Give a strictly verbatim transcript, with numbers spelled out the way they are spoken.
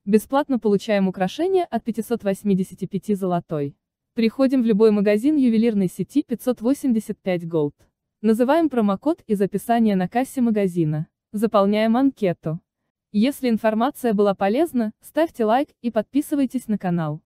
Бесплатно получаем украшения от пятисот восьмидесяти пяти золотой. Приходим в любой магазин ювелирной сети пятьсот восемьдесят пять Gold. Называем промокод из описания на кассе магазина. Заполняем анкету. Если информация была полезна, ставьте лайк и подписывайтесь на канал.